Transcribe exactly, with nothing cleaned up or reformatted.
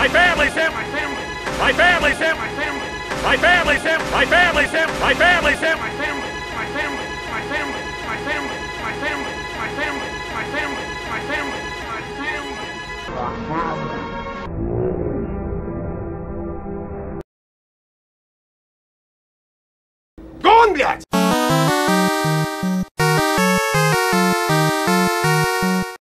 My family's him. My family. My family's him. My family. My family's him. My family's him. My family's him. My family. My family. My family. My family. My family. My family. My family. My family. My family. Гон, блядь!